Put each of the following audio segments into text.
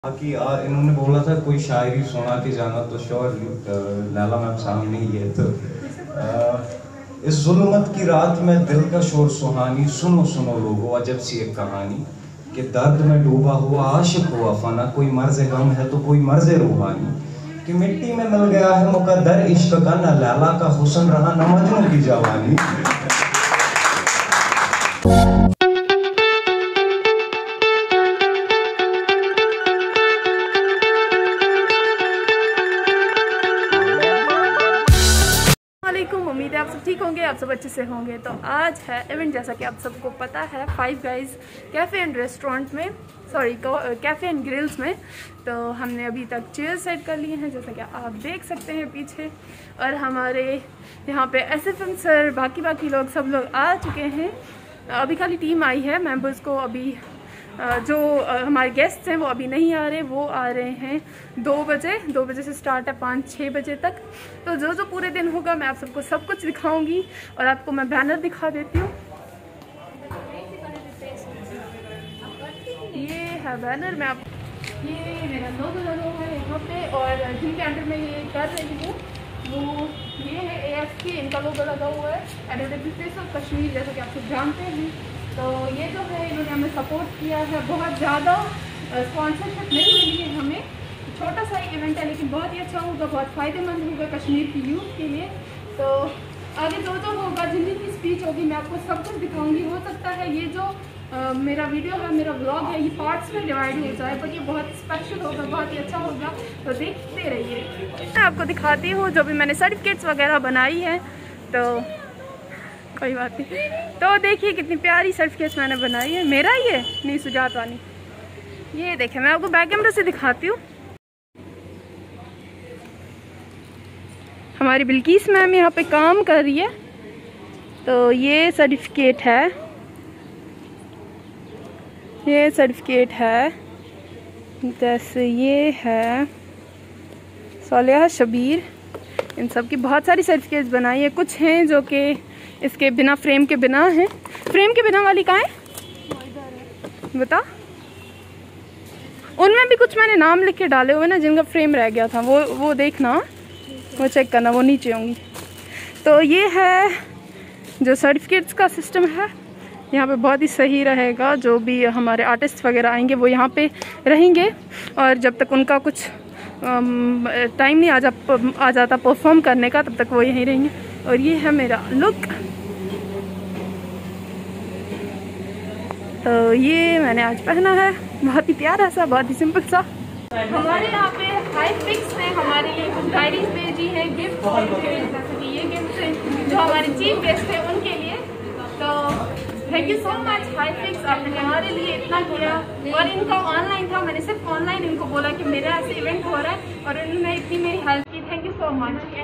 कि इन्होंने बोला था कोई शायरी सुना के जाना, तो श्योर लैला मैम सामने ही है। तो इस जुल्मत की रात में दिल का शोर सुहानी, सुनो सुनो लोगो अजब सी एक कहानी, कि दर्द में डूबा हुआ आशिक हुआ फना, कोई मर्ज़ गम है तो कोई मर्ज़ रूहानी, कि मिट्टी में मिल गया है मुकद्दर इश्क का, न लैला का हुस्न रहा न मजनू की जवानी। उम्मीद है आप सब ठीक होंगे, आप सब अच्छे से होंगे। तो आज है इवेंट, जैसा कि आप सबको पता है, five guys cafe and restaurant में, सॉरी कैफ़े एंड ग्रिल्स में। तो हमने अभी तक चेयर सेट कर लिए हैं, जैसा कि आप देख सकते हैं पीछे। और हमारे यहाँ पे SFM सर, बाकी लोग सब लोग आ चुके हैं। अभी खाली टीम आई है, मेंबर्स को अभी जो हमारे गेस्ट हैं वो अभी नहीं आ रहे, वो आ रहे हैं 2 बजे से स्टार्ट है 5-6 बजे तक। तो जो पूरे दिन होगा मैं आप सबको सब कुछ दिखाऊंगी। और आपको मैं बैनर दिखा देती हूँ, ये है बैनर। मैं आप ये मेरा लोगो लगा हुआ है यहाँ पे, और जिनके अंडर में ये कर रही हूँ वो ये है AFK, इनका लोगो लगा हुआ है, एडवर्टाइजमेंट फेस ऑफ कश्मीर, जैसा कि आप सब जानते हैं। तो ये जो है इन्होंने हमें सपोर्ट किया है, बहुत ज़्यादा स्पॉन्सरशिप नहीं मिली है हमें, छोटा सा इवेंट है लेकिन बहुत ही अच्छा होगा, बहुत फ़ायदेमंद होगा कश्मीर की यूथ के लिए। तो आगे जो होगा, जिनकी स्पीच होगी, मैं आपको सब कुछ दिखाऊंगी। हो सकता है ये जो मेरा वीडियो है, मेरा व्लॉग है, ये पार्ट्स में डिवाइड हो जाए, पर ये बहुत स्पेशल होगा, बहुत ही अच्छा होगा। तो देखते रहिए। मैं आपको दिखाती हूँ जो भी मैंने सर्टिफिकेट्स वगैरह बनाई है, तो कोई बात नहीं। तो देखिए कितनी प्यारी सर्टिफिकेट्स मैंने बनाई है। मेरा ही है, नहीं सुजात वानी। ये देखें, मैं आपको बैक कैमरा से दिखाती हूँ। हमारी बिल्किस मैम यहाँ पे काम कर रही है। तो ये सर्टिफिकेट है, ये सर्टिफिकेट है। जैसे ये है सालिया शबीर, इन सब की बहुत सारी सर्टिफिकेट्स बनाई है। कुछ हैं जो कि इसके बिना, फ्रेम के बिना है। फ्रेम के बिना वाली कहाँ है बता? उनमें भी कुछ मैंने नाम लिख के डाले हुए ना, जिनका फ्रेम रह गया था, वो देखना, वो चेक करना, वो नीचे होंगी। तो ये है जो सर्टिफिकेट्स का सिस्टम है यहाँ पे, बहुत ही सही रहेगा। जो भी हमारे आर्टिस्ट वगैरह आएंगे वो यहाँ पे रहेंगे, और जब तक उनका कुछ टाइम नहीं आ जाता परफॉर्म करने का, तब तक वो यहीं रहेंगे। और ये है मेरा लुक। तो ये मैंने आज पहना है, बहुत ही प्यारा सा, बहुत ही सिंपल सा। हमारे यहाँ पे HiFix ने हमारे लिए कुछ डायरीज भेजी है, गिफ्ट, जैसे कि ये गिफ्ट है जो हमारे चीफ गेस्ट है उनके लिए। तो thank you so much HiFix, आपने हमारे लिए इतना किया। और इनका ऑनलाइन था, मैंने सिर्फ ऑनलाइन इनको बोला कि मेरा ऐसे इवेंट हो रहा है, और इन्होंने इतनी मेरी हेल्प की। Thank you so much.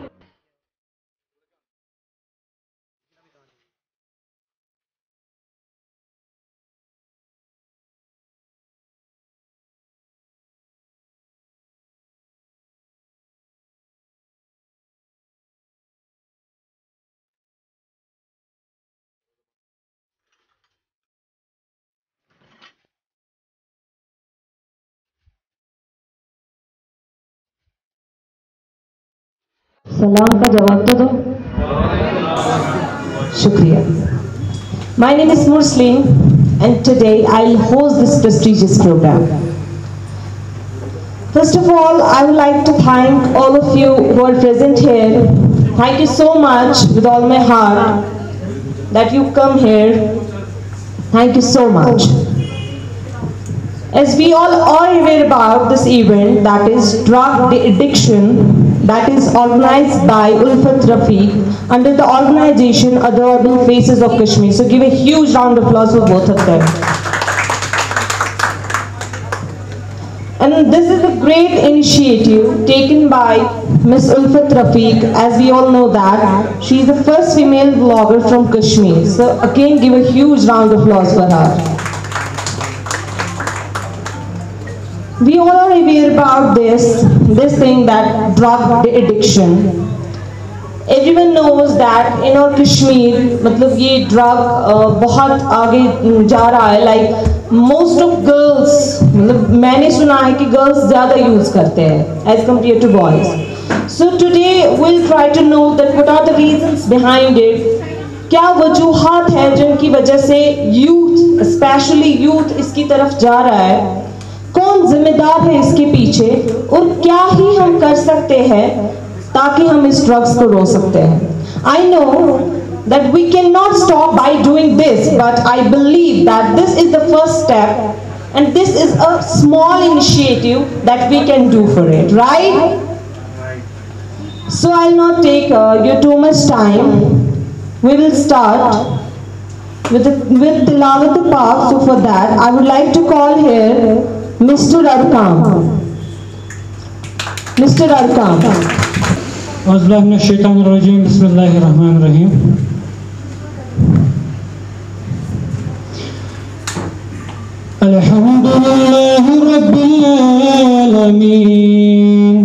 सलाम का जवाब तो दो। शुक्रिया। My name is Mursleen and today I'll host this prestigious program. First of all, I would like to thank all of you who are present here. Thank you so much with all my heart that you come here. Thank you so much. As we all are aware about this event, that is drug addiction, that is organized by Ulfat Rafiq under the organization Adorable Faces of Kashmir. So give a huge round of applause for both of them. And this is a great initiative taken by Miss Ulfat Rafiq. As we all know that she is the first female vlogger from Kashmir. So again, give a huge round of applause for her. We all are aware about this thing, that drug addiction. Everyone knows that in our Kashmir, मतलब ये drug बहुत आगे जा रहा है. Like most of girls मतलब मैंने सुना है कि गर्ल्स ज़्यादा यूज़ करते हैं as compare to boys. So today will try to know that what are the reasons behind it, क्या वजूहात है जिनकी वजह से यूथ, स्पेशली यूथ इसकी तरफ जा रहा है, कौन जिम्मेदार है इसके पीछे, और क्या ही हम कर सकते हैं ताकि हम इस ड्रग्स को रोक सकते हैं। I know that we cannot stop by doing this, but I believe that this is the first step and this is a small initiative that we can do for it, right? So I'll not take you too much time. We will start with Tilawat Pak. So for that I would like to call here Mr. Arkam. Mr. Arkam. Auzubillahi minash shaitanir rajim. Bismillahir rahmanir rahim. Alhamdulillahi rabbil alamin,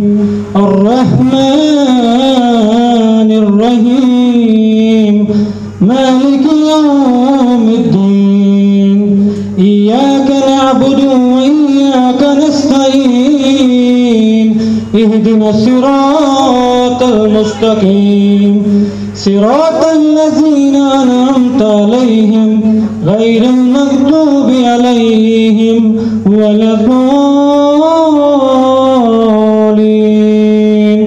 arrahmanir rahim, maliki yawmiddin, iyyaka na'budu wa iyyaka nasta'in, ihdinas siratal mustaqim, siratal ladzina an'amta alayhim, ghairil maghdubi alayhim waladdallin.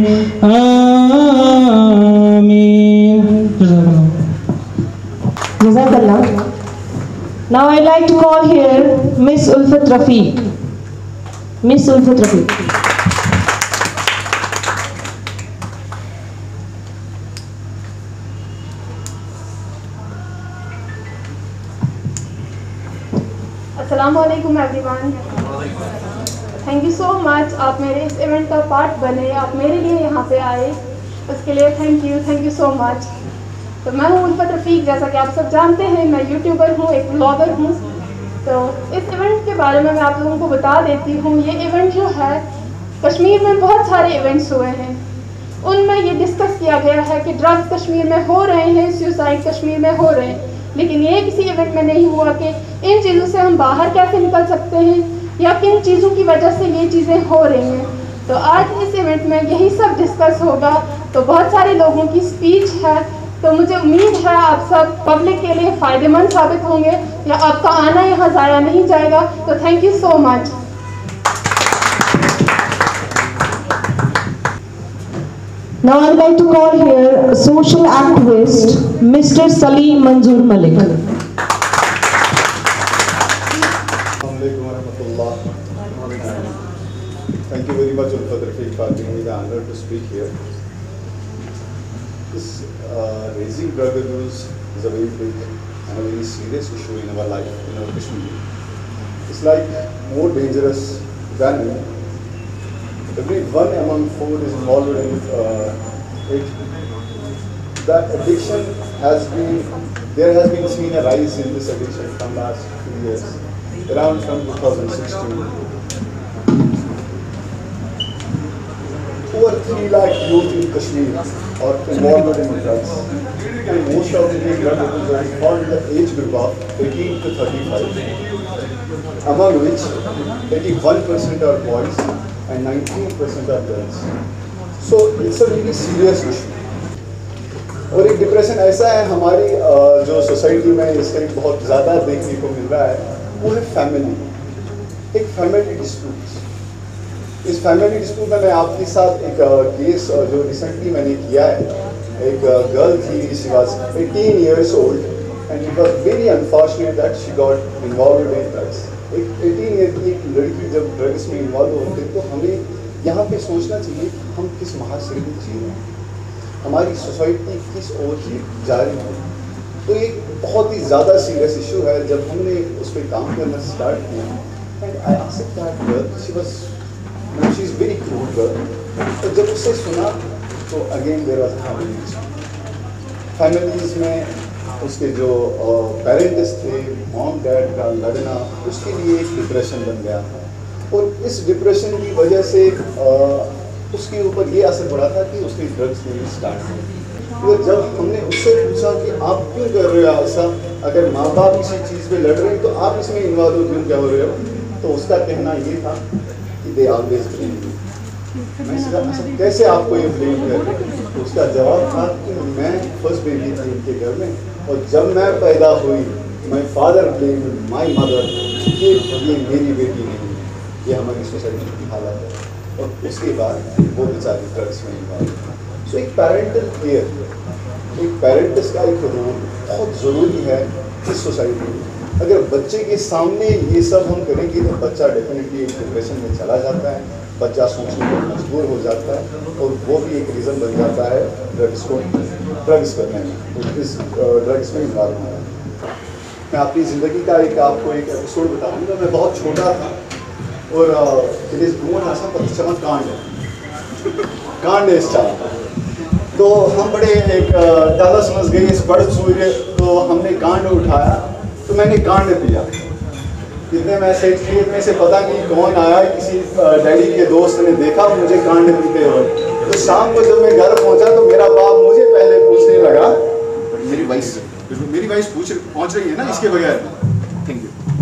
Amin. Jazakallah. Now I'd like to call here Miss Ulfat Rafiq. Miss Ulfat Rafiq. अस्सलामुअलैकुम everyone, thank you so much. आप मेरे इस event का part बने, आप मेरे लिए यहाँ पे आए, उसके लिए थैंक यू सो मच। तो मैं हूँ उल्फत रफ़ीक, जैसा कि आप सब जानते हैं मैं यूट्यूबर हूँ, एक ब्लॉगर हूँ। तो इस इवेंट के बारे में मैं आप लोगों को बता देती हूँ। ये इवेंट जो है, कश्मीर में बहुत सारे इवेंट्स हुए हैं, उनमें ये डिस्कस किया गया है कि ड्रग्स कश्मीर में हो रहे हैं, सुसाइड कश्मीर में हो रहे हैं, लेकिन ये किसी इवेंट में नहीं हुआ कि इन चीज़ों से हम बाहर कैसे निकल सकते हैं या किन चीज़ों की वजह से ये चीज़ें हो रही हैं। तो आज इस इवेंट में यही सब डिस्कस होगा। तो बहुत सारे लोगों की स्पीच है, तो मुझे उम्मीद है आप सब पब्लिक के लिए फ़ायदेमंद साबित होंगे या आपका आना यहाँ ज़ाया नहीं जाएगा। तो thank you so much. Now I'd like to call here social activist Mr. Salim Manzoor Malik. Thank you very much, Ulfat Rafiq, for giving me the honor to speak here. This raising drug abuse is a very big and a very serious issue in our life, in our Kashmir. It's like more dangerous than every one among four is involved in it. That addiction there has been seen a rise in this addiction from last few years, around from 2016. 2 or 3 lakh youth in Kashmir are involved in drugs, and most of the drug abusers fall in the age group of 18 to 35, among which 81% are boys and 19% are girls. So it's a really serious issue. और एक depression ऐसा है हमारी जो society में इस time बहुत ज़्यादा देखने को मिल रहा है, वो है फैमिली, एक फैमिली डिस्प्यूट। इस फैमिली डिस्प्यूट में मैं आपके साथ एक केस जो रिसेंटली मैंने किया है, एक गर्ल थी, she was 18 years old and it was very unfortunate that she got involved in drugs. एक 18 ईयर की एक लड़की जब ड्रग्स में इन्वॉल्व होती है तो हमें यहाँ पे सोचना चाहिए कि हम किस महाशय में जी रहे हैं, हमारी सोसाइटी किस ओर जा रही है। तो ये बहुत ही ज़्यादा सीरियस इशू है। जब हमने उस पर काम करना स्टार्ट किया, and I asked that girl, she is very क्रूर गर्ल। तो जब उससे सुना तो अगेन देयर वाज फैमिलीज़ में उसके जो पेरेंट्स थे, मॉम डैड का लड़ना, उसके लिए एक डिप्रेशन बन गया था। और इस डिप्रेशन की वजह से उसके ऊपर ये असर पड़ा था कि उसने ड्रग्स लेना स्टार्ट किया। तो जब हमने उससे पूछा कि आप क्यों कर रहे हो ऐसा, अगर माँ बाप किसी चीज़ पे लड़ रहे हैं तो आप इसमें इन्वॉल्व क्यों क्या हो रहे हो, तो उसका कहना ये था कि दे ऑलवेज ब्लेम यू। मैं इसका कैसे आपको ये ब्लेम कर, उसका जवाब था कि मैं फर्स्ट बेबी थी इनके घर में, और जब मैं पैदा हुई my father blame my mother, ये मेरी बेटी नहीं, ये हमारी सोसाइटी की हालत है। और उसके बाद वो बेचारी ड्रग्स में इन्वॉल्व। सो एक पैरेंटल केयर, एक पेरेंट्स का एक रोल बहुत ज़रूरी है इस सोसाइटी में। अगर बच्चे के सामने ये सब हम करेंगे तो बच्चा डेफिनेटली एक डिप्रेशन में चला जाता है, बच्चा सोचने पर मजबूर हो जाता है, और वो भी एक रीज़न बन जाता है ड्रग्स करने में, तो इस ड्रग्स में इन्वॉल्व होना है। मैं अपनी ज़िंदगी का आपको एक एपिसोड बताऊँगा। मैं बहुत छोटा था और इट इज़ गोवन ऐसा पतिचमन कांड है इस चाल। तो हम बड़े एक दादा समझ गए इस बड़ सूर्य, तो हमने कांड उठाया, तो मैंने कांड पिया। इतने में से खेत में से पता नहीं कौन आया, किसी डैडी के दोस्त ने देखा मुझे कांड पीते हुए। तो शाम को जब मैं घर पहुंचा तो मेरा बाप मुझे पहले पूछने लगा, मेरी वाइस पहुंच रही है ना इसके बगैर, थैंक यू,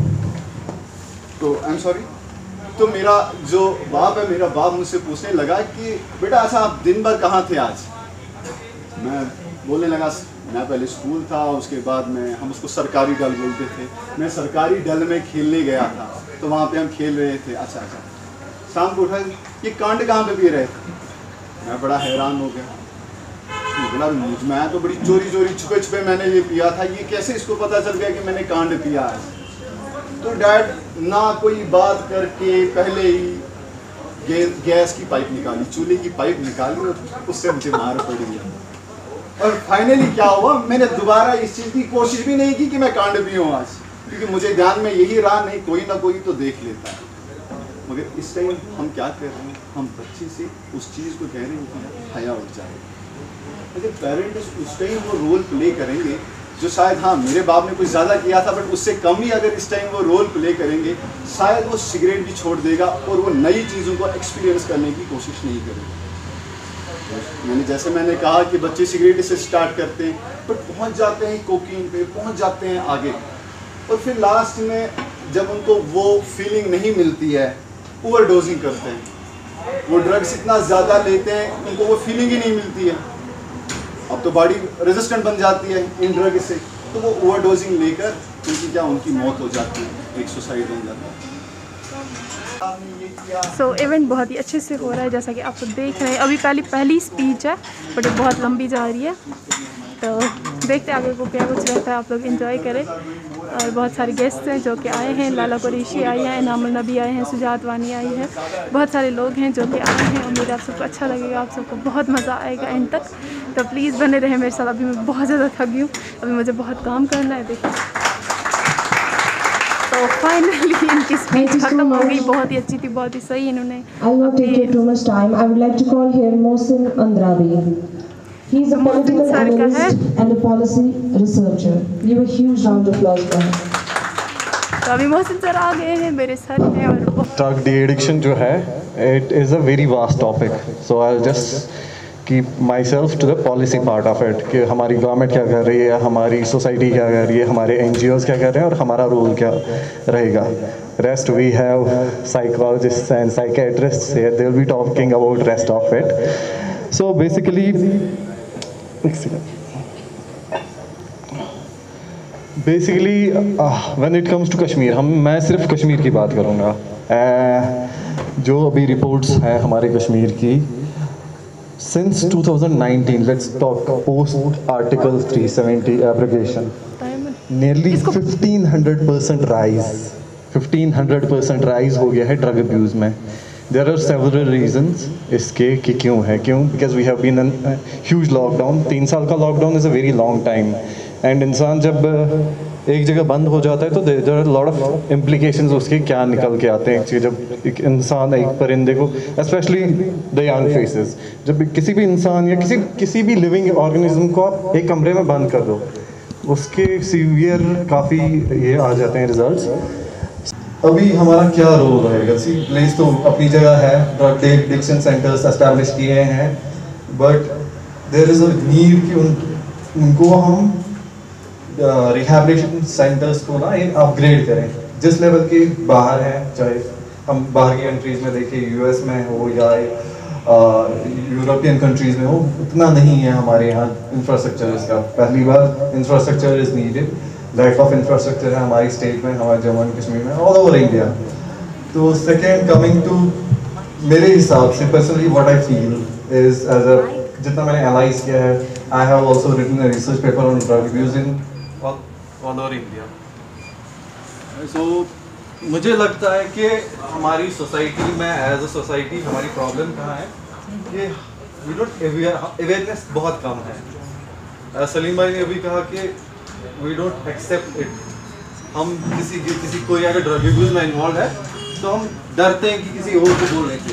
तो आई एम सॉरी। तो मेरा जो बाप है, मेरा बाप मुझसे पूछने लगा कि बेटा अच्छा आप दिन भर कहाँ थे आज। मैं बोलने लगा मैं पहले स्कूल था, उसके बाद में हम उसको सरकारी दल बोलते थे, मैं सरकारी दल में खेलने गया था, तो वहाँ पे हम खेल रहे थे। अच्छा शाम को उठा, ये कांड कहाँ पे पी रहे थे। मैं बड़ा हैरान हो गया, बोला मैं तो बड़ी चोरी छुपे छुपे मैंने ये पिया था, ये कैसे इसको पता चल गया कि मैंने कांड पिया है। तो डैड ना कोई बात करके पहले ही गैस की पाइप निकाली, चूल्हे की पाइप निकाली, और उससे मुझे मार पड़ी है। और फाइनली क्या हुआ, मैंने दोबारा इस चीज़ की कोशिश भी नहीं की कि मैं कांड पीऊँ आज, क्योंकि मुझे ध्यान में यही रहा नहीं कोई ना कोई तो देख लेता है। मगर इस टाइम हम क्या कर रहे हैं, हम बच्चे से उस चीज़ को कह रहे हैं कि हया उठ जाए। अगर पेरेंट्स उस टाइम वो रोल प्ले करेंगे जो शायद हाँ मेरे बाप ने कुछ ज़्यादा किया था, बट उससे कम ही अगर इस टाइम वो रोल प्ले करेंगे, शायद वो सिगरेट भी छोड़ देगा और वो नई चीज़ों को एक्सपीरियंस करने की कोशिश नहीं करेगा। मैंने कहा कि बच्चे सिगरेट से स्टार्ट करते हैं, बट पहुंच जाते हैं कोकीन पे, पहुंच जाते हैं आगे, और फिर लास्ट में जब उनको वो फीलिंग नहीं मिलती है, ओवरडोजिंग करते हैं। वो ड्रग्स इतना ज़्यादा लेते हैं उनको वो फीलिंग ही नहीं मिलती है। अब तो बॉडी रेजिस्टेंट बन जाती है इन ड्रग से, तो वो ओवरडोजिंग लेकर उनकी मौत हो जाती है, एक सुसाइड बन जाता है। इवेंट बहुत ही अच्छे से हो रहा है, जैसा कि आप सब देख रहे हैं। अभी पहली स्पीच है, बट बहुत लंबी जा रही है, तो देखते आगे को क्या कुछ रहता है। आप लोग एंजॉय करें। और बहुत सारे गेस्ट हैं जो कि आए हैं, लाला कुरैशी आई हैं, इनामुल नबी आए हैं, सुजात वानी आई है, बहुत सारे लोग हैं जो कि आए हैं। उम्मीद आप सबको अच्छा लगेगा, आप सबको बहुत मज़ा आएगा एंड तक, तो प्लीज़ बने रहे मेरे साथ। अभी मैं बहुत ज़्यादा थक गई हूँ, अभी मुझे बहुत काम करना है। देखिए तो फाइनली इनकी स्पीच खत्म हो गई, बहुत ही अच्छी थी, बहुत ही सही इन्होंने। I will not take you too much time. I would like to call here Mohsin Andrabi. He is a political analyst and a policy researcher. Give a huge round of applause for him. तो अभी Mohsin sir आ गए हैं, मेरे sir हैं। और drug D addiction जो है, it is a very vast topic, so I just keep myself to the policy part of it, कि हमारी गवर्नमेंट क्या कर रही है, हमारी सोसाइटी क्या कर रही है, हमारे NGOs क्या कर रहे हैं, और हमारा रोल क्या रहेगा। Rest we have psychologist and psychiatrists here, they will be talking about rest of it. So basically when it comes to Kashmir, मैं सिर्फ कश्मीर की बात करूँगा। जो अभी रिपोर्ट्स हैं हमारे कश्मीर की, since 2019, let's talk post Article 370 abrogation, nearly 1500% rise हो गया है ड्रग अब्यूज़ में। There are several reasons इसके कि क्यों है, because we have been in a huge lockdown। 3 साल का lockdown is a very long time, and इंसान जब एक जगह बंद हो जाता है तो there are lot of implications उसके क्या निकल के आते हैं। जब एक इंसान, एक परिंदे को, स्पेशली द यंग फेसेस, जब किसी भी इंसान या किसी भी लिविंग ऑर्गेनिज्म को आप एक कमरे में बंद कर दो, उसके सीवियर काफ़ी ये आ जाते हैं रिजल्ट्स। अभी हमारा क्या रोल रहेगा? सी प्लेस तो अपनी जगह है, ड्रग एडिक्शन सेंटर्स एस्टैब्लिश किए हैं, but there is a need कि उनको हम रिहैबिलिटेशन सेंटर्स को ना अपग्रेड करें, जिस लेवल की बाहर हैं, चाहे हम बाहर की कंट्रीज़ में देखें, यूएस में हो या यूरोपियन कंट्रीज़ में हो, उतना नहीं है हमारे यहाँ इंफ्रास्ट्रक्चर इसका। पहली बार infrastructure is needed, lack of infrastructure है हमारी स्टेट में, हमारे जम्मू एंड कश्मीर में, ऑल ओवर इंडिया। तो सेकेंड, कमिंग टू मेरे हिसाब से personally what I feel is as a, जितना मैंने एनालाइज किया है, I have also written a research paper on drug abuse in all over India. So मुझे लगता है कि हमारी सोसाइटी में एज अ सोसाइटी हमारी प्रॉब्लम कहाँ है कि वी डोंट अवेयरनेस बहुत कम है। सलीम भाई ने अभी कहा कि वी डोंट एक्सेप्ट इट। हम किसी कोई अगर ड्रग अब्यूज में इन्वॉल्व है तो हम डरते हैं कि किसी और को बोलने से,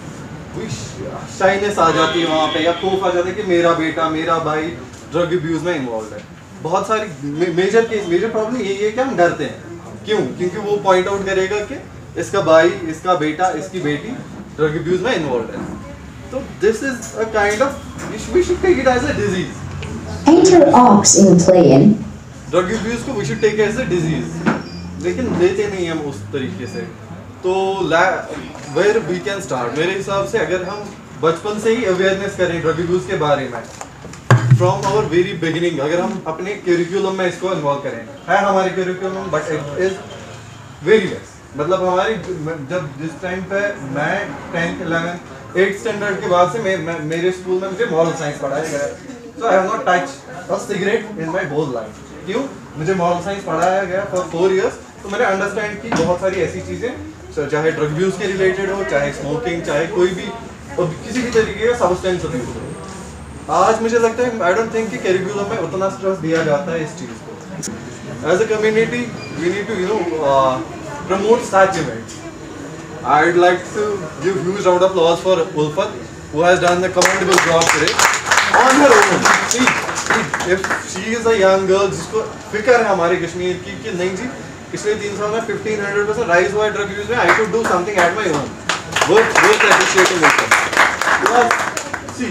शाइनेस आ जाती है वहाँ पे, या खौफ आ जाता है कि मेरा बेटा मेरा भाई ड्रग अब्यूज में इन्वॉल्व है। बहुत सारी मेजर प्रॉब्लम यही है कि हम डरते हैं। क्यों? क्योंकि वो पॉइंट आउट करेगा कि इसका भाई, इसका बेटा, इसकी बेटी ड्रग अब्यूज में इन्वॉल्व है। तो this is a kind of, we should take it as a disease. Enter aux in playing. Drug abuse को we should take as a disease, लेकिन लेते नहीं हम उस तरीके से। तो वेयर वी कैन स्टार्ट, मेरे हिसाब से अगर हम बचपन से ही अवेयरनेस करें ड्रग अब्यूज के बारे में, फ्रॉम आवर वेरी बिगिनिंग, अगर हम अपने करिकुलम में इसको इन्वॉल्व करें, है हमारे curriculum but it is very less. मतलब हमारी जब जिस टाइम पे मैं 10th 11th 8th स्टैंडर्ड के बाद से मेरे स्कूल में मुझे मॉरल साइंस पढ़ाया गया, so I have not touch a cigarette in my whole life. क्यों? मुझे मॉरल साइंस पढ़ाया गया फॉर 4 years, तो मैंने अंडरस्टैंड की बहुत सारी ऐसी चीज़ें, चाहे ड्रग अब्यूज के रिलेटेड हो, चाहे स्मोकिंग, चाहे कोई भी किसी भी तरीके का सब्सटेंस अब्यूज हो। आज मुझे लगता है, आई डोंट थिंक कि करिकुलम में उतना स्ट्रेस दिया जाता है इस चीज़ को। As a community we need to promote such events. I'd like to give huge round of applause for Ulfat, who has done a commendable job today on her own. See, if she is a young girl जिसको फिक्र है हमारे कश्मीर की कि नहीं जी, पिछले 3 साल में 1500% राइज हुआ है ड्रग यूज में, I could do something at my own. Worth appreciating it. Because see,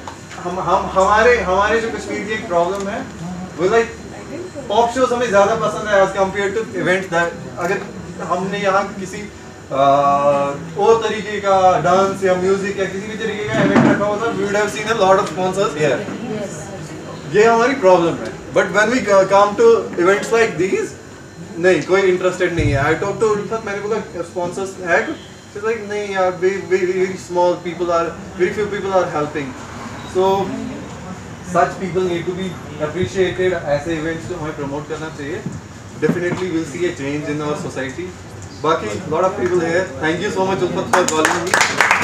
हमारे जो कश्मीर की एक प्रॉब्लम है, वो लाइक पॉप शोज हमें ज़्यादा पसंद है as compare to events that, अगर हमने यहाँ किसी और तरीके का डांस या म्यूजिक या किसी भी तरीके का इवेंट रखा होता, we would have seen a lot of sponsors here. ये हमारी प्रॉब्लम है। But when we come to events like these, नहीं, कोई इंटरेस्टेड नहीं है। आई टॉक टू उल्फत, मैंने बोला स्पॉन्सर्स है कुछ, शी इज लाइक नहीं यार, very small people are, very few people are helping. So such people need to be appreciated. ऐसे events को हमें promote करना चाहिए. Definitely we'll see a change in our society. बाकी lot of people here. Thank you so much Ulfat for calling me.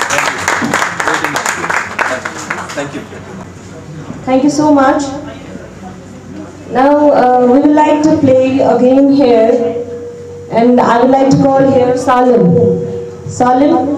Thank you. Thank you so much. Now we would like to play a game here, and I would like to call here Salim. Salim.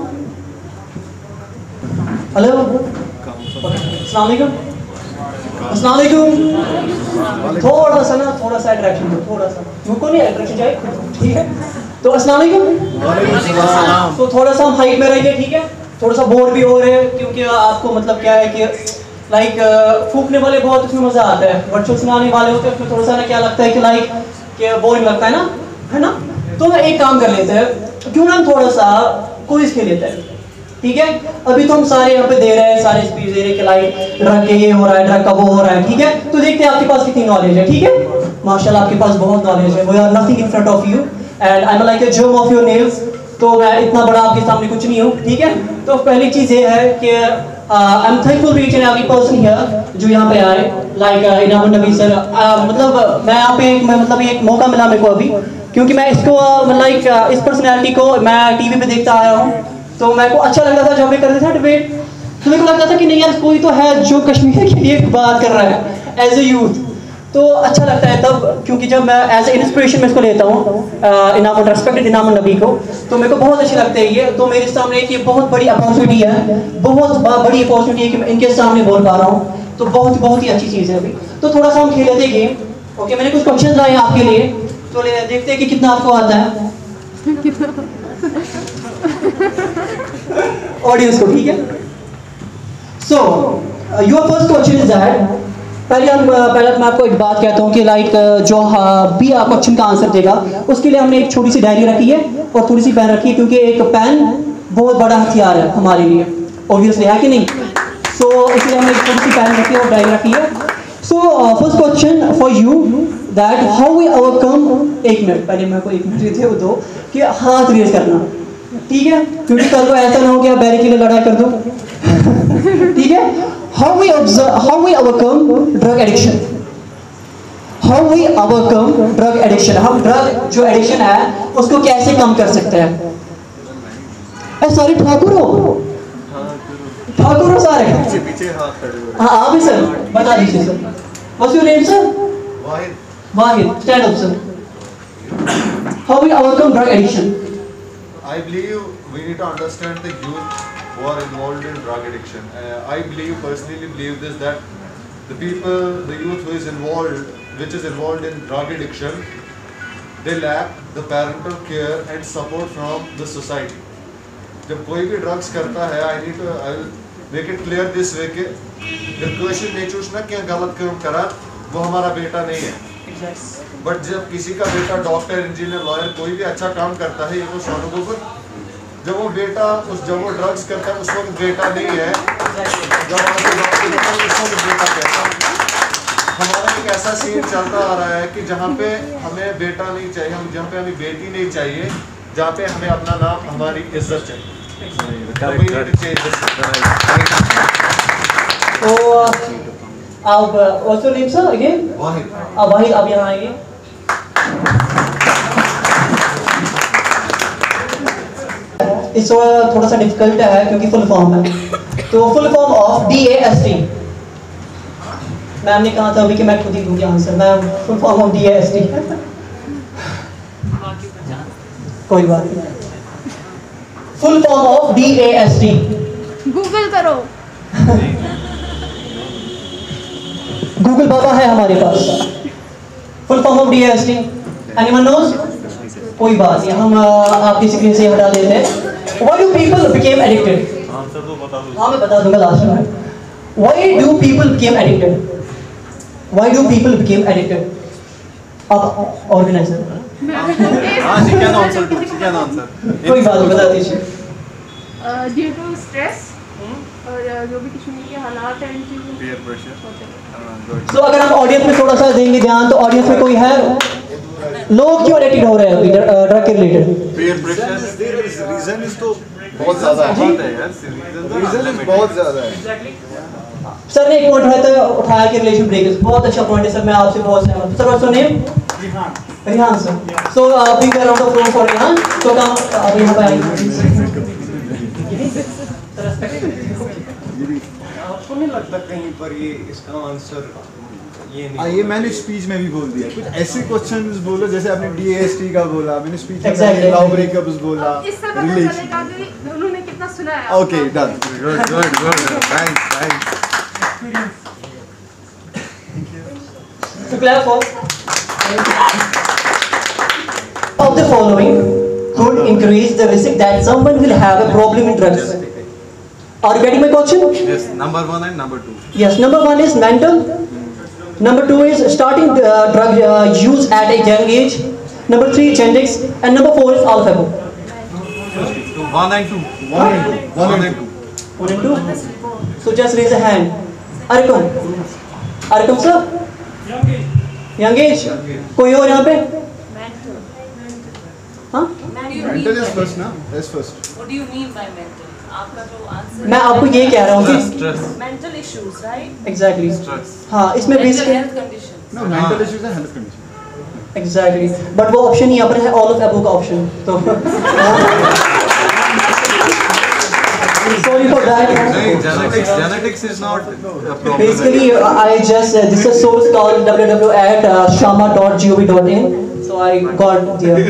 Hello, अस्सलाम वालेकुम। अस्सलाम वालेकुम। थोड़ा सा attraction दो, थोड़ा सा, मुझको नहीं अट्रैक्शन चाहिए, ठीक है? तो अस्सलाम वालेकुम। तो थोड़ा सा हम हाइट में रहेंगे, ठीक है? थोड़ा सा बोर भी हो रहे हैं, क्योंकि आपको मतलब क्या है कि लाइक फूकने वाले बहुत उसमें मज़ा आता है, बट जो सुनाने वाले होते हैं उसमें थोड़ा सा ना क्या लगता है कि लाइक कि बोरिंग लगता है ना? तो मैं एक काम कर लेते हैं, क्यों ना हम थोड़ा सा क्विज खेल लेते हैं, ठीक है? अभी तो हम सारे यहाँ पे दे रहे हैं, सारे स्पीच दे रहे हैं कि लाइक ड्रग के ये हो रहा है, ड्रग का वो हो रहा है, ठीक है? तो देखते हैं आपके पास कितनी नॉलेज है, ठीक है? माशाल्लाह आपके पास बहुत नॉलेज है। We are nothing in front of you and I am like a germ of your nails. तो मैं इतना बड़ा आपके सामने कुछ नहीं हूँ, ठीक है? तो पहली चीज़ ये है कि I am thankful to each and every person here जो यहाँ पे आए, लाइक इनाम नबी सर। मतलब मैं यहाँ पे मतलब एक मौका मिला मेरे को अभी, क्योंकि मैं इसको लाइक इस पर्सनैलिटी को मैं टीवी पे देखता आया हूँ, तो मेरे को अच्छा लग रहा था जब मैं कर रहे थे डिबेट, तो मेरे को लगता था कि नहीं यार कोई तो है जो कश्मीर के लिए बात कर रहा है एज ए यूथ, तो अच्छा लगता है तब, क्योंकि जब मैं एज ए इंस्पिरेशन में इसको लेता हूँ इनाम रेस्पेक्टेड इनाम नबी को, तो मेरे को बहुत अच्छे लगते हैं ये। तो मेरे सामने एक ये बहुत बड़ी अपॉर्चुनिटी है, बहुत बड़ी अपॉर्चुनिटी है कि मैं इनके सामने बोल पा रहा हूँ, तो बहुत ही अच्छी चीज़ है अभी। तो थोड़ा सा हम खेल लेते गेम, ओके? मैंने कुछ क्वेश्चन लाए हैं आपके लिए, तो देखते हैं कि कितना आपको आता है ऑडियंस को, ठीक है? So your first question is that पहले मैं आपको एक बात कहता हूँ कि लाइक जो भी आप क्वेश्चन का आंसर देगा उसके लिए हमने एक छोटी सी डायरी रखी है और थोड़ी सी पेन रखी है, क्योंकि एक पेन बहुत बड़ा हथियार है हमारे लिए, ऑब्वियसली है कि नहीं। सो इसलिए हमने एक छोटी सी पेन रखी है और डायरी रखी है। So first question for you that how we overcome, 1 minute पहले मेरे को 1 मिनट दे दो कि हाथ रेज करना, ठीक है, क्योंकि कल को ऐसा ना हो कि आप बैरी के लिए लड़ाई कर दो। ठीक है, how we overcome drug addiction, how we overcome drug addiction, हम ड्रग जो एडिक्शन है उसको कैसे कम कर सकते हैं। सॉरी ठाकुर हो सारे पीछे हाथ खड़े हुए। हाँ आप ही सर बता दीजिए sir. What's your name sir? Wahid, stand up sir. How we overcome drug addiction? I believe we need to understand the youth who are involved in drug addiction. I personally believe this, that the youth who is involved, which is involved in drug addiction, they lack the parental care and support from the society. जब कोई भी drugs करता है, I will make it clear this way कि जब कोई नहीं चूसना क्या गलत काम करा वो हमारा बेटा नहीं है। बट जब किसी का बेटा डॉक्टर, इंजीनियर, लॉयर कोई भी अच्छा काम करता है, ये वो स्वानुभव, जब वो ड्रग्स करता है उस वक्त बेटा नहीं है, जब उस वक्त बेटा कहता है। हमारा एक ऐसा सीन चलता आ रहा है कि जहाँ पे हमें बेटा नहीं चाहिए, जहाँ पे हमें बेटी नहीं चाहिए, जहाँ पे हमें अपना नाम, हमारी इज्जत चाहिए। तो आप also name sir again? वाहिद, आप यहाँ आएंगे। इस थोड़ा सा डिफिकल्ट है क्योंकि फुल फॉर्म है, तो full form of DAST, ma'am ने कहा था अभी कि मैं खुद ही दूंगी answer. Ma'am full form of DAST कोई बात नहीं, full form of DAST Google करो। गूगल बाबा है हमारे पास। Full form of DAST anyone knows? कोई बात नहीं, हम आपकी स्क्रीन से हटा देते हैं। Why do people became addicted? Answer तो बता दो। हाँ मैं बता दूंगा लास्ट में। Why do people became addicted? Why do people became addicted? आप ऑर्गेनाइजर। हाँ she can answer. कोई बात नहीं, बता दीजिए। Due to stress और जो भी कश्मीर के हालात हैं, peer pressure। तो अगर हम ऑडियंस में थोड़ा सा देंगे ध्यान, तो ऑडियंस में कोई है? लोग क्यों एडिक्टेड हो रहे हैं ड्रग के related? peer pressure reason is तो बहुत ज़्यादा है यार, रीजन बहुत ज़्यादा है। सर ने एक पॉइंट उठाया कि रिलेशन ब्रेकर्स, बहुत अच्छा पॉइंट है सर, मैं आपसे बहुत सहमत हूं। Sir what's your name? Rihan sir. So big round of applause for Rihan. तो काम अब यहां पे आएंगे। आपको नहीं लगता कहीं पर ये इसका आंसर ये नहीं? ये मैंने स्पीच में भी बोल दिया, कुछ ऐसे क्वेश्चंस बोलो जैसे आपने DAST का बोला, मैंने स्पीच में लव ब्रेकअप्स बोला, इससे पता चलेगा कि उन्होंने कितना सुना है। Okay done, good nice. To clap for of the following could increase the risk that someone will have a problem in drugs. Are you getting my question? Yes, number 1 and number 2. Yes, number 1 is mental. Number 2 is starting drug use at a young age. Number 3 genetics, and number 4 is all of above. 1 and 2. 1 and 2. 1 and 2. So just raise a hand. Arqam sir. Young age. कोई और यहाँ पे? हाँ? Mental is first ना, is first. What do you mean by mental? आपका जो answer मैं आपको ये कह रहा हूँ कि mental issues, right? Exactly. Stress. हाँ इसमें Mental basically health conditions. No mental issues है, हेल्थ कंडीशन। Exactly. But वो ऑप्शन यहाँ पर है all of above का ऑप्शन, तो sorry for that. Genetics is not a problem. Basically, I just this is a source called www.shama.gov.in. So I got there.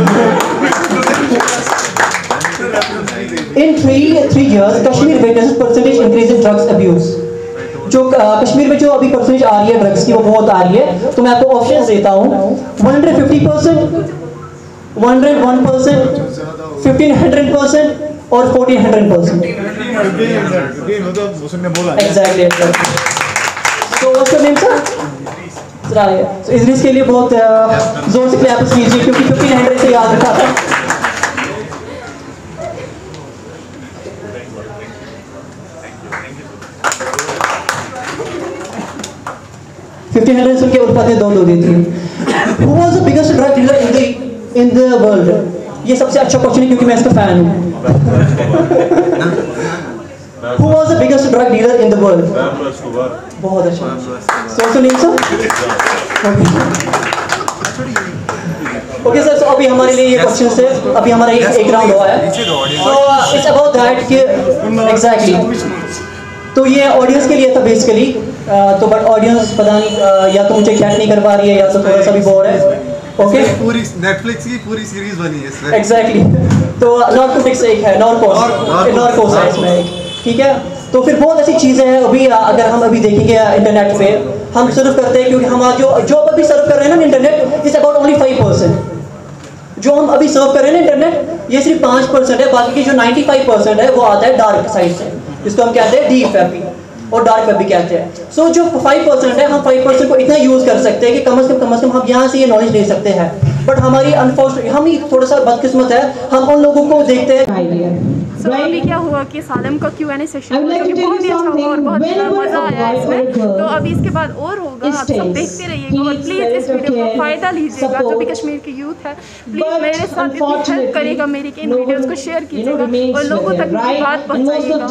In three years, Kashmir witnesses percentage increase in drugs abuse. जो कश्मीर में जो अभी percentage आ रही है drugs की वो बहुत आ रही है, तो मैं आपको ऑप्शंस देता हूँ। 150%, 101%, 1500% और 1400%। मतलब उसने बोला Exactly. So What's your name, sir? Right. So Idris के लिए बहुत जोर से क्लैप कीजिए क्योंकि 1500 से याद रखा था। 1500 सुन के उल्फत ने दो दी थी। Who was the biggest drug dealer in the world? ये सबसे अच्छा क्वेश्चन है क्योंकि मैं इसका फैन हूँ। Who was the biggest drug dealer in the world? बहुत अच्छा। So name sir? Okay sir, so अभी हमारे लिए ये क्वेश्चन है, अभी हमारा एक राउंड हुआ है। So it's about that कि exactly। तो ये ऑडियंस के लिए था बेसिकली, तो बट ऑडियंस पता नहीं या तो मुझे कैच नहीं कर पा रही है या तो थोड़ा सा भी बोर है। ओके पूरी नेटफ्लिक्स की पूरी सीरीज बनी है इसमें। एग्जैक्टली तो नॉर्कोटिक्स एक है, नॉर्कोस है इसमें एक, ठीक है। तो फिर बहुत ऐसी चीज़ें हैं अभी, अगर हम अभी देखेंगे इंटरनेट पे हम सर्व करते हैं क्योंकि हम जो अभी सर्व कर रहे हैं ना इंटरनेट इज अबाउट ओनली 5%। जो हम अभी सर्व कर रहे हैं ना इंटरनेट ये सिर्फ 5% है, बाकी की जो 95% है वो आता है डार्क साइड से, जिसको हम कहते हैं डीप वेब और डार्क वेब भी कहते हैं। सो जो 5% है हम 5% को इतना यूज़ कर सकते हैं कि कम से कम हम यहाँ से ये नॉलेज ले सकते हैं। बट हमारी अनफॉर्चुनेट हम ही थोड़ा सा बदकिस्मत है, हम उन लोगों को देखते हैं। So, अभी क्या हुआ कि सालम का Q&A सेशन हुआ जो कि बहुत ही अच्छा हुआ और बहुत मज़ा आया इसमें। तो अभी इसके बाद और होगा, आप सब देखते रहिएगा और प्लीज़ इस वीडियो का फ़ायदा लीजिएगा। जो भी कश्मीर की यूथ है प्लीज़ मेरे साथ इतनी हेल्प करेगा मेरी कि इन वीडियोज़ को शेयर कीजिएगा और लोगों तक मेरी बात पहुँचाइएगा।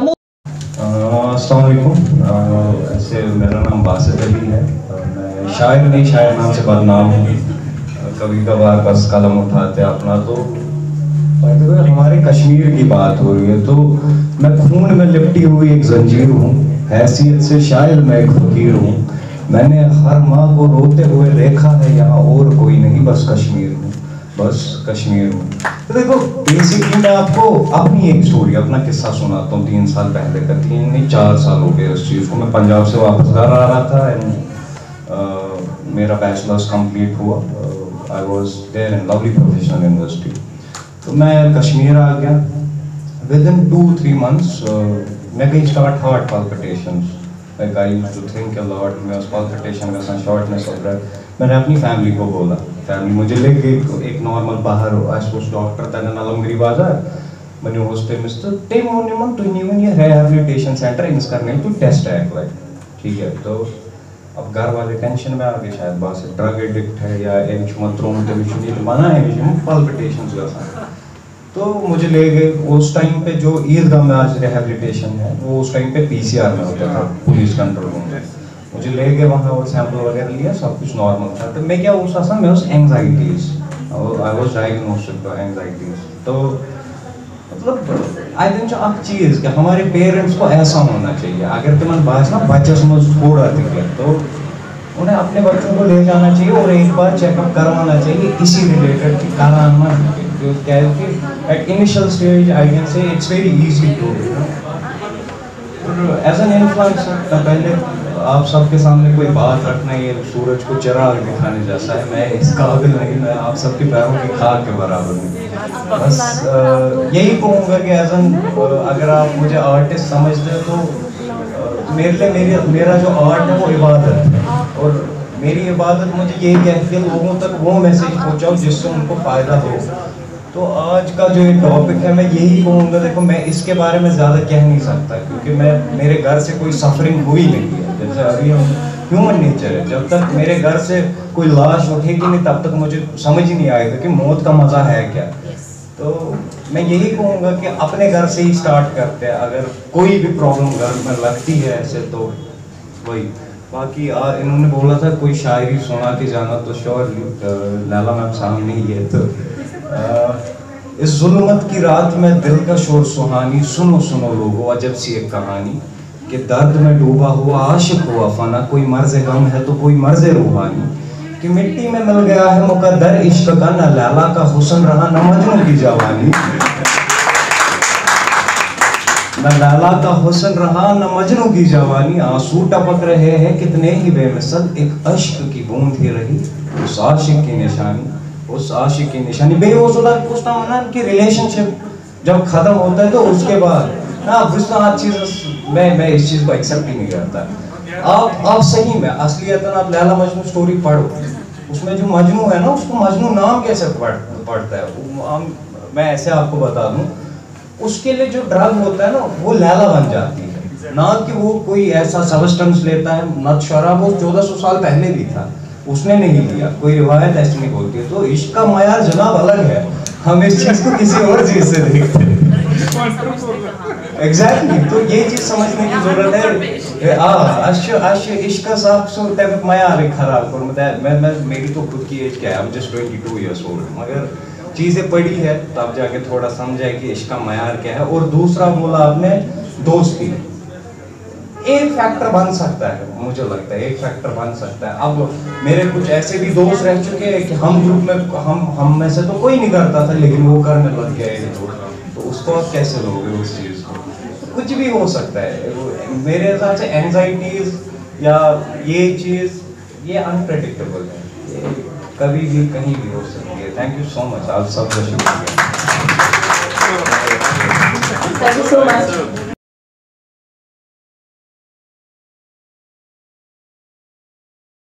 अस्सलाम वालेकुम। ऐसे मेरा नाम बासित अली है, मैं शायर नहीं शायर नाम से बदनाम हूँ। कभी कभार बस कलम उठाते अपना तो हमारे कश्मीर की बात हो रही है तो मैं खून में लिपटी हुई एक जंजीर हूँ, हैसियत से शायद मैं एक फकीर हूँ। मैंने हर माँ को रोते हुए देखा है, यहाँ और कोई नहीं बस कश्मीर हूँ, बस कश्मीर हूँ। तो देखो बेसिकली मैं आपको अपनी एक स्टोरी अपना किस्सा सुनाता हूँ। 3 साल पहले का, 3 नहीं 4 साल हो गए उस चीज़ को। मैं पंजाब से वापस घर आ रहा था एंड मेरा बैचलर्स कंप्लीट हुआ। I was there in Lovely Professional University. तो मैं कश्मीर आ गया। विद इन 2-3 months मैं गई start heart palpitations। Like I used to think a lot, मैं उस palpitation का shortness of breath। मैंने अपनी फैमिली को बोला, फैमिली मुझे ले गई एक नॉर्मल बाहर आसपास डॉक्टर तन अलमगिरी बाजार मैंने होस्टे मिस्टर टेम मोनिमम तो न्यून ये रिहैबिलिटेशन सेंटर इन्स करने तो टेस्ट है लाइक ठीक है। तो अब घर वाले टेंशन में आ गए, शायद बात से ड्रग एडिक्ट है या एक मतरों में मना है palpitations का। तो मुझे ले गए उस टाइम पे जो ईदगाह में आज रिहैबिलिटेशन है वो उस टाइम पे PCR में होता था, पुलिस कंट्रोल रूम में। मुझे ले गए वहाँ और सैंपल वगैरह लिया, सब कुछ नॉर्मल था। तो मैं क्या उस असल में उस anxieties I was diagnosed with anxieties. तो मतलब आई थिंक एक चीज़ कि हमारे पेरेंट्स को ऐसा होना चाहिए, अगर तुम्हें बात ना बच्चों में थोड़ा दिखे तो उन्हें अपने बच्चों को ले जाना चाहिए और एक बार चेकअप करवाना चाहिए इसी रिलेटेड कि कराना क्या है कि at initial stage I can say it's very easy to as an influencer. पहले आप सबके सामने कोई बात रखना ये सूरज को चिराग दिखाने जैसा है, मैं इस काबिल नहीं, मैं आप सबके पैरों की खाक के बराबर हूँ। बस यही कहूँगा कि एज एन अगर आप मुझे आर्टिस्ट समझते हो तो मेरे लिए मेरा जो आर्ट है वो इबादत है और मेरी इबादत मुझे यही कहती है लोगों तक वो मैसेज पहुँचाओ जिससे उनको फ़ायदा हो। तो आज का जो ये टॉपिक है मैं यही कहूँगा, देखो मैं इसके बारे में ज़्यादा कह नहीं सकता क्योंकि मेरे घर से कोई सफरिंग हुई नहीं है। जैसे अभी हम ह्यूमन नेचर है, जब तक मेरे घर से कोई लाश उठेगी नहीं तब तक मुझे समझ ही नहीं आएगा कि मौत का मज़ा है क्या। तो मैं यही कहूँगा कि अपने घर से ही स्टार्ट करते हैं, अगर कोई भी प्रॉब्लम घर में लगती है ऐसे तो वही। बाकी इन्होंने बोला था कोई शायरी सुना के जाना, तो श्योरली लैला मैम सामने ही है। तो इस जुल्मत की रात में दिल का शोर सुहानी, सुनो सुनो लोगों अजब सी एक कहानी कि दर्द में डूबा हुआ आशिक हुआ फना, कोई मर्ज़ गम है तो कोई मर्ज़ रूहानी कि मिट्टी में मिल गया है मुकद्दर इश्क का, न लैला का हुस्न रहा न मजनू की जवानी, न लैला का हुस्न रहा न मजनू की जवानी, आंसू टपक रहे हैं कितने ही बेमिसल, एक अश्क की बूंद ही रही उस आशिक की निशानी, उस आशिक की निशानी। बेवजूदा कुछ ना होना कि रिलेशनशिप जब खत्म होता है तो उसके बाद ना चीज़ मैं इस चीज़ को एक्सेप्ट ही नहीं करता आप सही में असलियतन आप लैला मजनू स्टोरी पढ़ो, उसमें जो मजनू है ना उसको मजनू नाम कैसे पड़ता है, मैं ऐसे आपको बता दूं, उसके लिए जो ड्रग होता है ना वो लैला बन जाती है, ना कि वो कोई ऐसा सब्सटेंस लेता है। नत शराब वो 1400 साल पहले भी था, उसने नहीं लिया, कोई रिवायत ऐसी नहीं बोलती है। तो इश्क का मयार जनाब अलग है, हम इस चीज को किसी और चीज से देखते हैं। एग्जैक्टली, तो ये चीज समझने की जरूरत है। इश्क का साफ सो तब मयार खराब कर मैं मेरी तो खुद की एज क्या है, अब जस्ट 22 इयर्स ओल्ड, मगर चीजें पड़ी है तब जाके थोड़ा समझा है कि इसका मयार क्या है। और दूसरा बोला आपने दोस्ती, एक फैक्टर बन सकता है, मुझे लगता है एक फैक्टर बन सकता है। अब मेरे कुछ ऐसे भी दोस्त रह चुके हैं कि हम ग्रुप में हम में से तो कोई नहीं करता था, लेकिन वो करने लग गया, तो उसको आप कैसे लोगे उस चीज को? कुछ भी हो सकता है। मेरे हिसाब से एंजाइटीज या ये चीज ये अनप्रेडिक्टेबल है, ये कभी भी कहीं भी हो सकती है। थैंक यू सो मच, आप सबका शुक्रिया। Thank you so much.